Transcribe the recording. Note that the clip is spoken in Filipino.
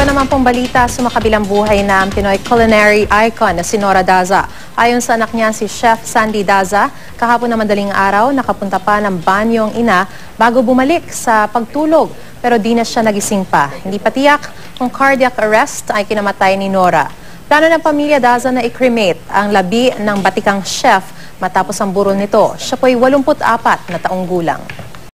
Ito naman pong balita sa makabilang buhay ng Pinoy culinary icon na si Nora Daza. Ayon sa anak niya si Chef Sandy Daza, kahapon na madaling araw nakapunta pa ng banyo ang ina bago bumalik sa pagtulog. Pero di na siya nagising pa. Hindi pa tiyak kung cardiac arrest ay kinamatay ni Nora. Plano ng pamilya Daza na i-cremate ang labi ng batikang chef matapos ang burol nito. Siya po'y 84 na taong gulang.